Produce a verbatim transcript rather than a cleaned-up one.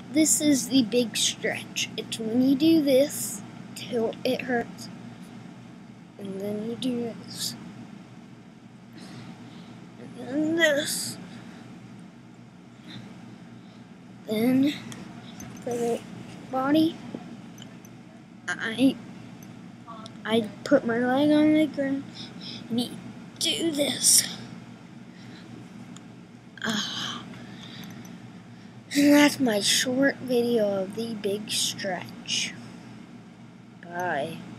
This is the big stretch. It's when you do this till it hurts, and then you do this, and then this. Then for the body, I I put my leg on the ground and you do this. Uh, and that's my short video of the big stretch. Bye.